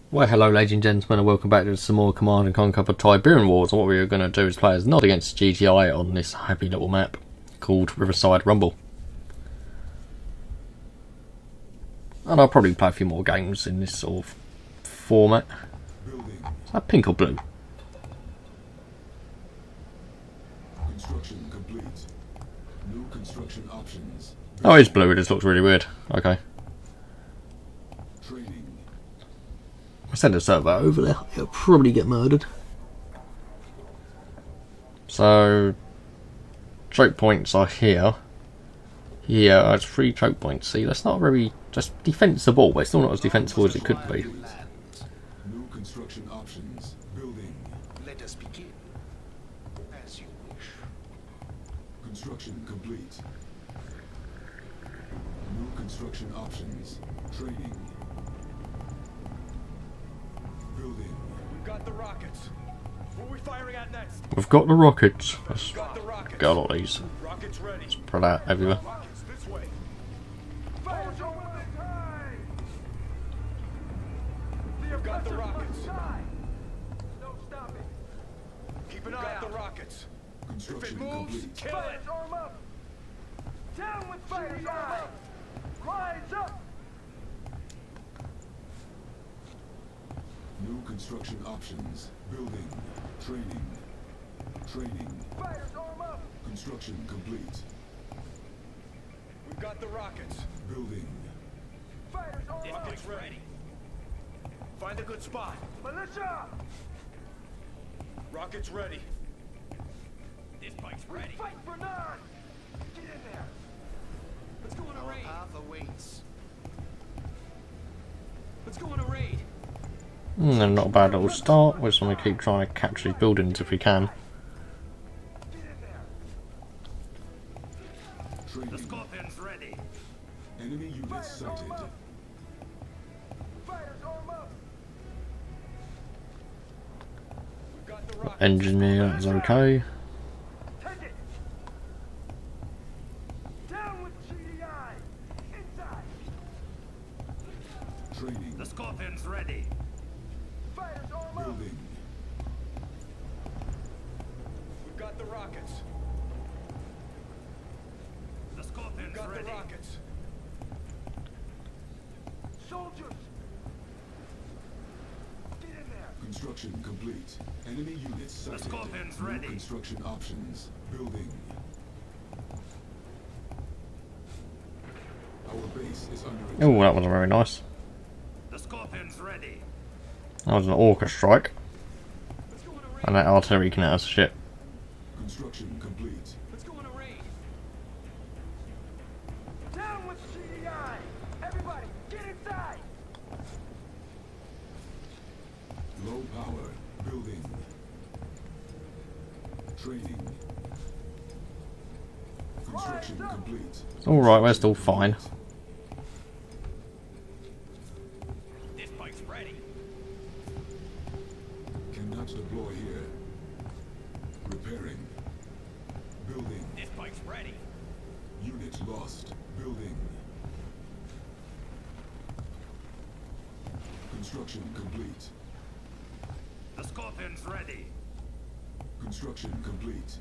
Well, hello ladies and gentlemen, and welcome back to some more Command and Conquer for Tiberian Wars. And what we are going to do is play as Nod against GTI on this happy little map called Riverside Rumble. And I'll probably play a few more games in this sort of format. Is that pink or blue? Construction complete. New construction options. Oh, it's blue, it just looks really weird. Okay. Training. I'll send a server over there, he'll probably get murdered. So, choke points are here. Yeah, it's 3 choke points. See, that's not very just defensible, but it's still not as defensible as it could be. New construction options. Building. Let us begin. As you wish. Construction complete. New construction options. Training. Building. We've got the rockets. Who are we firing at next? We've got the rockets. Let's Got the rockets. get a lot of these. Rockets ready. Spread out everywhere. Rockets this way. Fire over the time. We've got the rockets. No stopping. Keep an eye out. The rockets. If Construction it moves, complete. kill it. Arm up! Down with fighters, arm up! Rise up! New construction options. Building. Training. Training. Fighters, arm up! Construction complete. We've got the rockets. Building. Fighters, arm up! Rockets ready. Find a good spot. Militia! Rockets ready. This bike's ready. Fight for Nod! Get in there! Let's go on a raid. Path awaits. Let's go on a raid. Not a bad little start. We just want to keep trying to capture these buildings if we can. Get in there! Training. Scorpion's ready. Enemy units sighted. Fighters, arm up! We've got the rockets. Engineer is okay. Take it! Down with GDI! Inside! Training. The Scorpion's ready. Fighters, arm up! Building. We've got the rockets. The Scorpion's got ready. The rockets. Soldiers! Get in there! Construction complete. Enemy units sighted. Scorpion's New ready. Construction options. Building. Our base is under attack. Oh, that wasn't very nice. The Scorpion's ready. That was an orca strike. Let's go on a raid. And that artillery can hit us shit. Construction complete. Let's go on a raid. Down with GDI! Everybody, get inside! Low power. Building. Training. Construction complete. Alright, we're still fine. This bike's ready. Cannot deploy here. Repairing. Building. This bike's ready. Unit lost. Building. Construction complete. The Scorpion's ready. Construction complete.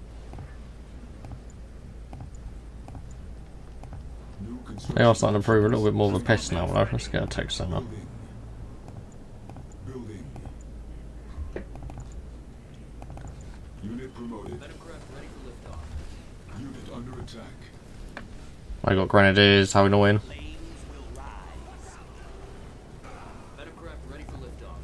New construction. They are starting to prove a little bit more of a pest now, though. Let's get a text center. Building. Building. Unit promoted. Ready for liftoff. Unit under attack. I got grenadiers, how annoying. Flames will rise. Metacraft ready for liftoff.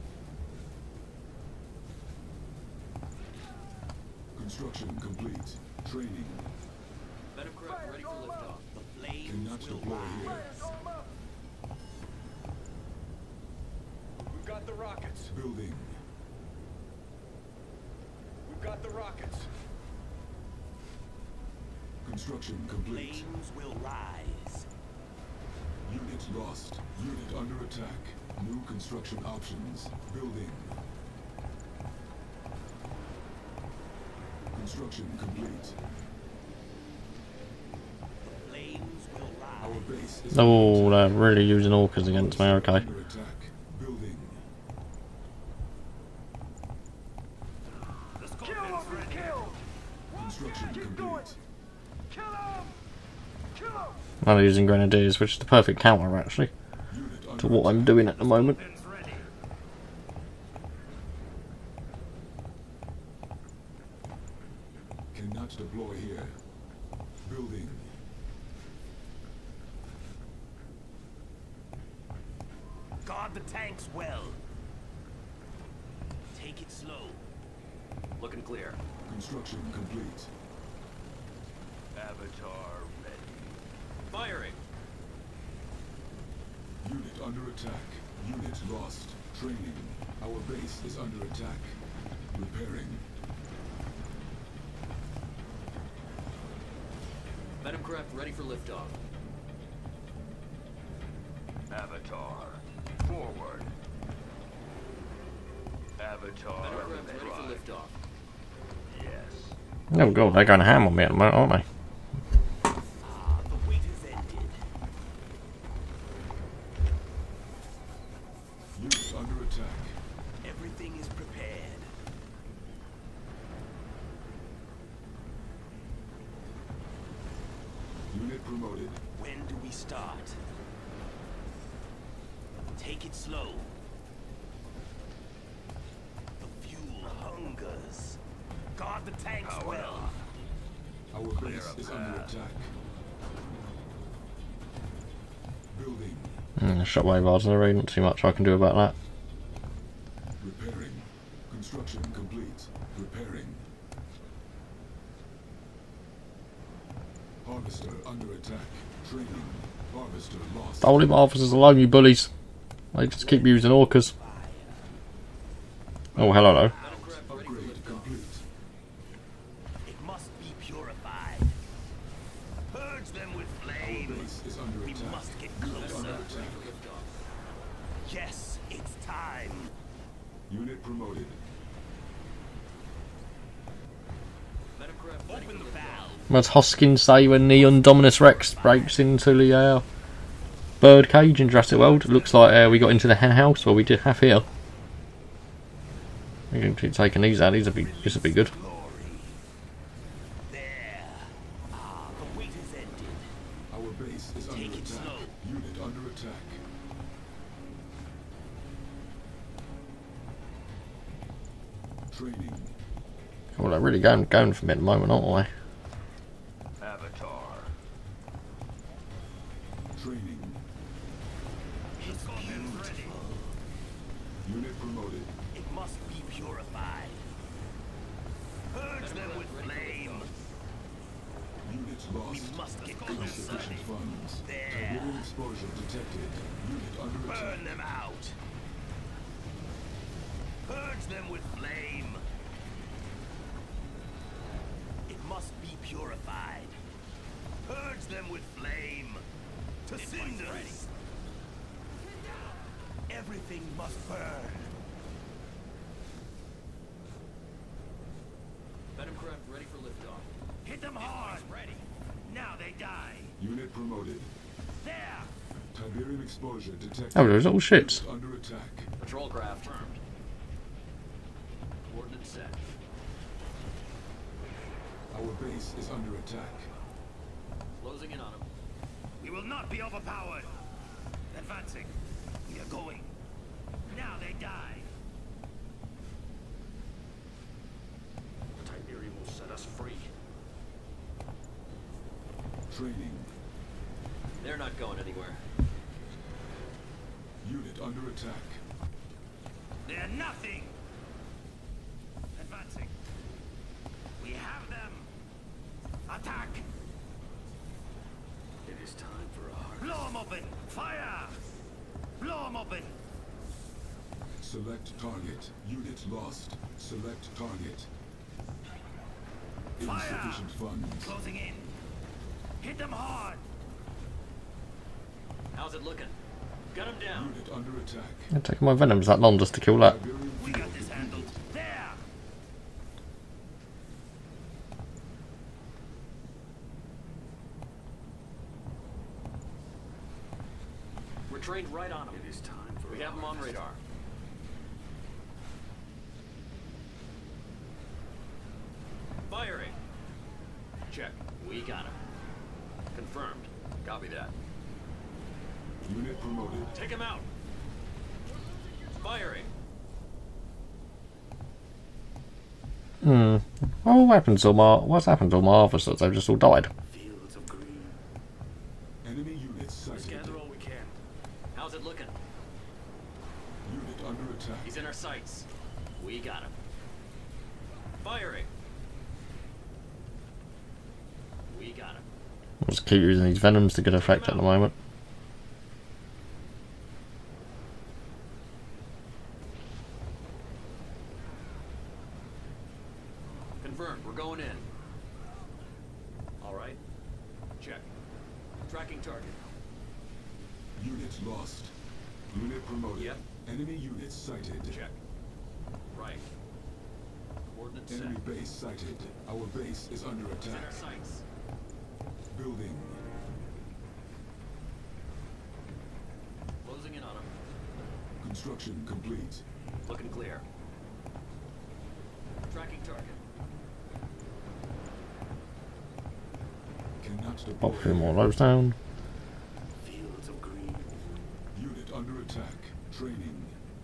Construction complete. Training. Metacraft ready for liftoff. The flames Cannot will deploy rise. here. Fighters, arm up! We've got the rockets. Building. We've got the rockets. Construction complete. Flames will rise. Unit lost. Unit under attack. New construction options. Building. Construction complete. Flames will rise. Our base is Oh, they're really using orcas against me, okay. under attack. Building. Construction Keep going. complete. Kill him! Kill him! I'm using grenadiers, which is the perfect counter actually Unit to under what I'm doing at the moment. Cannot deploy here. Building. Guard the tanks well. Take it slow. Looking clear. Construction complete. Avatar ready. Firing. Unit under attack. Unit lost. Training. Our base is under attack. Repairing. Venom craft ready for liftoff. Avatar. Forward. Avatar. Venom craft ready for liftoff. Yes. Oh god, they're going ham on me at the moment, aren't they? The wait has ended. Unit under attack. Everything is prepared. Unit promoted. When do we start? Take it slow. The fuel hungers. Guard the tanks well. Our base is under attack. Building. Shockwave bars, there ain't too much I can do about that. Repairing. Construction complete. Repairing. Harvester under attack. Training. Harvester lost. Don't leave my officers alone, you bullies. They just keep using orcas. Oh, hello. Venom craft ready for Upgrade liftoff. complete. It must be purified. Purge them with Our flame. base is under We attack. must get Unit closer. under Ready attack. for liftoff. Yes, it's time. Unit promoted. Venom craft ready Open for the liftoff. valve. What's Hoskins say when the Indominus Rex breaks into the bird cage in Jurassic World? It looks like we got into the hen house, or we did have here. We can keep taking these out. This will be good. Glory. There. The wait has ended. Our base is under Take it attack. slow. Unit under attack. Training. Well, they're really going for me at the moment, aren't Avatar. Training. It's beautiful. Unit promoted. It must be purified. Purge them with flame. Unit We lost. must get closer. Insufficient funds. There. Tiberian exposure detected. Unit under attack. Burn them out. Purge them with flame. It must be purified. Purge them with flame. To cinders. Everything must burn. Venom craft ready for liftoff. Hit them hard. Ready. Now they die. Unit promoted. There. Tiberium exposure detected. Oh, there's all shits. Unit under attack. Patrol craft. Coordinates set. Our base is under attack. Closing in on them. We will not be overpowered. Advancing. We are going. Now they die. Tiberium will set us free. Training. They're not going anywhere. Unit under attack. They're nothing. Advancing. We have them. Attack. It is time for a harvest. Blow them open. Fire. Blow them open. Select target. Unit lost. Select target. Fire! Insufficient funds. Closing in. Hit them hard. How's it looking? Gun them down. Unit under attack. I'm taking my venoms that long just to kill that. Tiberium We field got this handled. There. We're trained right on them. It is time for. We have them on radar. Firing. Check. We got him. Confirmed. Copy that. Unit promoted. Take him out. Firing. What's happened to all my officers? They've just all died. Fields of green. Enemy units sighted. Gather all we can. How's it looking? Unit under attack. He's in our sights. We got him. Firing. We got him. Just keep using these venoms to good effect at the moment. Confirmed. We're going in. All right. Check. Tracking target. Unit lost. Unit promoted. Yep. Enemy units sighted. Check. Right. Coordinates set. Enemy base sighted. Our base is under He's in attack. our sights. Building. Closing in on him. Construction complete. Looking clear. Tracking target. Cannot deploy. Pop a few more of those down. Fields of green. Unit under attack. Training.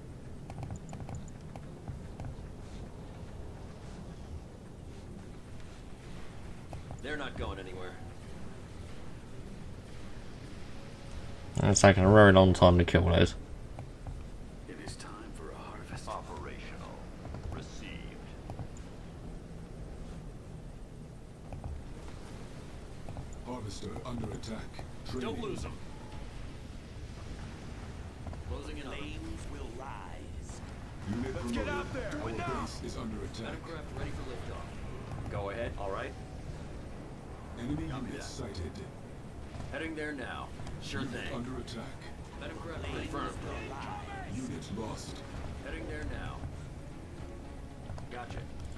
They're not going anywhere. It's taking a very long time to kill those. It is time for a harvest. Operational. Received. Harvester under attack. Training. Don't lose them. Closing in on them. Flames will rise. Unit Let's promoted. get out there. Our Now. base is under attack. Metacraft ready for liftoff. Go ahead. All right. Enemy Copy units that. sighted. Heading there now. Sure Unit thing. under attack. Metacraft confirmed. Unit lost. Heading there now. Gotcha.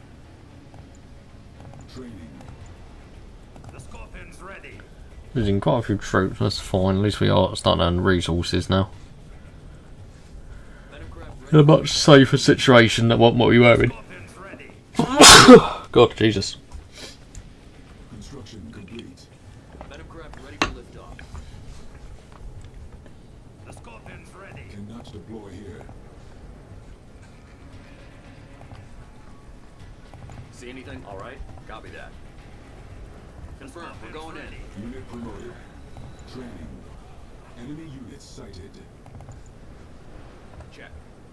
Training. The Scorpion's ready. Losing quite a few troops, that's fine. At least we are starting to earn resources now. Metacraft In a ready. much safer situation than what we were in. Scorpion's ready. God, Jesus. Construction complete. Metacraft ready for liftoff. The Scorpion's ready. Cannot deploy here. See anything? All right. Copy that. Confirmed. We're going in. Unit promoted. Training. Enemy units sighted. Check.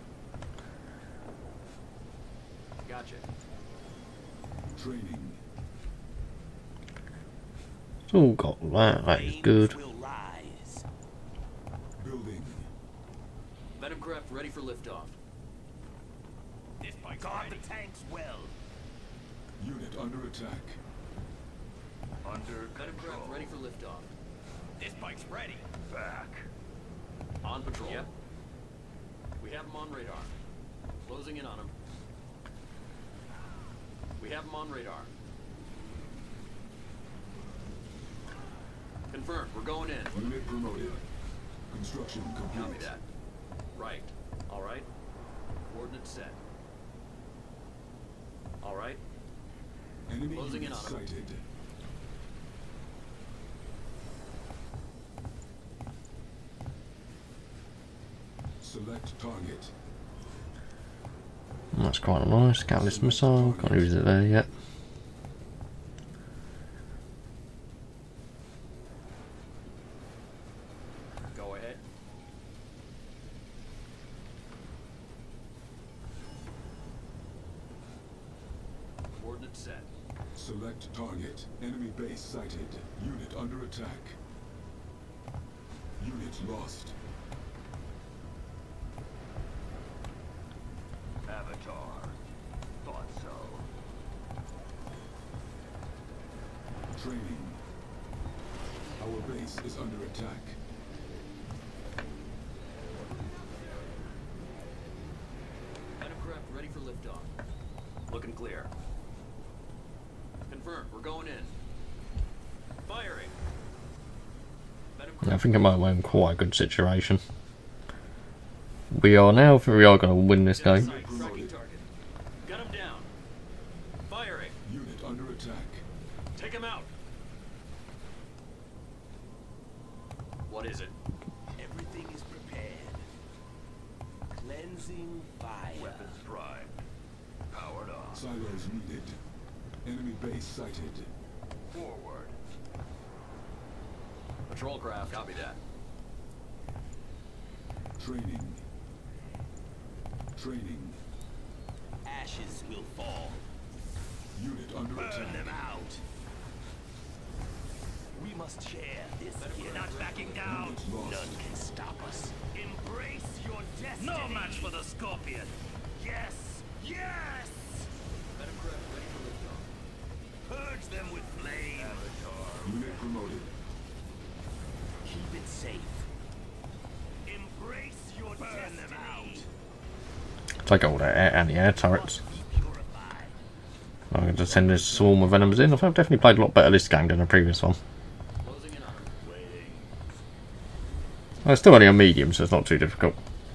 Gotcha. Training. It's all got that, that is good. Flames will rise. Building. Metacraft ready for liftoff. This bike's guard the tanks well. Unit under attack. Under Metacraft ready for liftoff. This bike's ready. Back. On patrol. Yep. We have them on radar. Closing in on them. We have them on radar. Confirmed. We're going in. Unit promoted. Construction complete. Copy that. Right. All right. Coordinates set. All right. Enemy Closing in units on 'em. sighted. Select target. That's quite nice. Catalyst missile, can't use it there yet. Go ahead. Coordinates set. Select target. Enemy base sighted. Unit under attack. Unit lost. Avatar. Thought so. Training. Our base is under attack. Metacraft ready for liftoff. Looking clear. Confirmed. We're going in. Firing. Yeah, I think it might have been quite a good situation. We are now, we are going to win this game. Tracking target. Got him down. Firing. Unit under attack. Take him out. Cleansing fire. Weapons prime. Powered on. Silos needed. Enemy base sighted. Forward. Patrol craft, copy that. Training. Training. Ashes will fall. Unit under Burn attack. them out. We must share this. You're not backing down. Unit lost. None can stop us. Embrace your destiny. No match for the Scorpion. Yes. Yes! Purge them with flame. Unit promoted. Keep it safe. Embrace your Burn destiny. them out. Take all the anti-air turrets. Be purified. I'm going to send this swarm of venoms in. I think I've definitely played a lot better this game than the previous one. Closing in on him. Waiting. It's still only a medium, so it's not too difficult.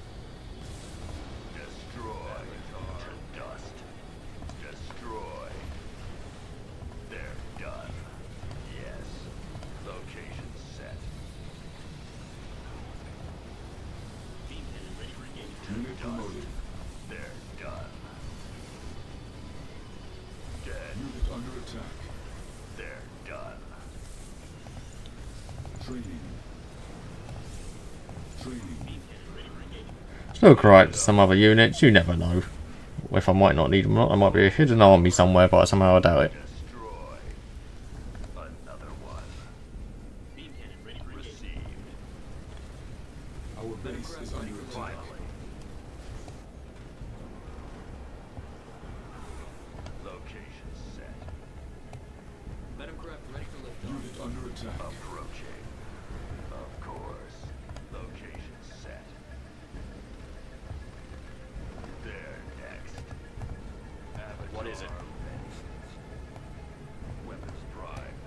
Destroy. To dust. Destroy. They're done. Yes. Location set. Unit promoted. They're done. Dead. Unit under attack. They're done. Training. Training. It's look right to some other units, you never know. If I might not need them or not, there might be a hidden army somewhere, but somehow I doubt it. Destroy. Another one. Received. Our base is under attack. Finally. Location set. Venom craft ready for liftoff. Unit under attack. Approaching. Of course. Location set. They're next. Avatar What is it? ready. Weapons prime.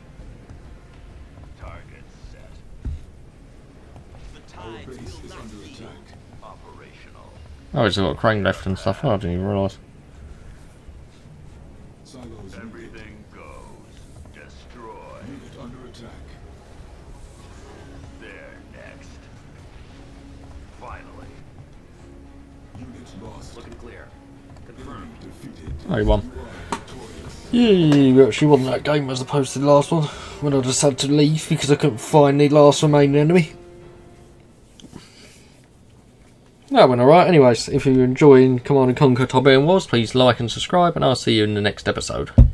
Target set. The Our tides base will is not under yield. attack. Operational. Oh, it's got a crane left and stuff. Oh, I didn't even realise. Silos needed. Everything goes. Destroy. Unit under attack. They're next. Finally. Unit lost. Looking clear. Enemy defeated. Oh, you won. You are victorious. Yeah, you actually won that game as opposed to the last one, when I just had to leave because I couldn't find the last remaining enemy. That went alright. Anyways, if you're enjoying Command & Conquer Tiberian Wars, please like and subscribe, and I'll see you in the next episode.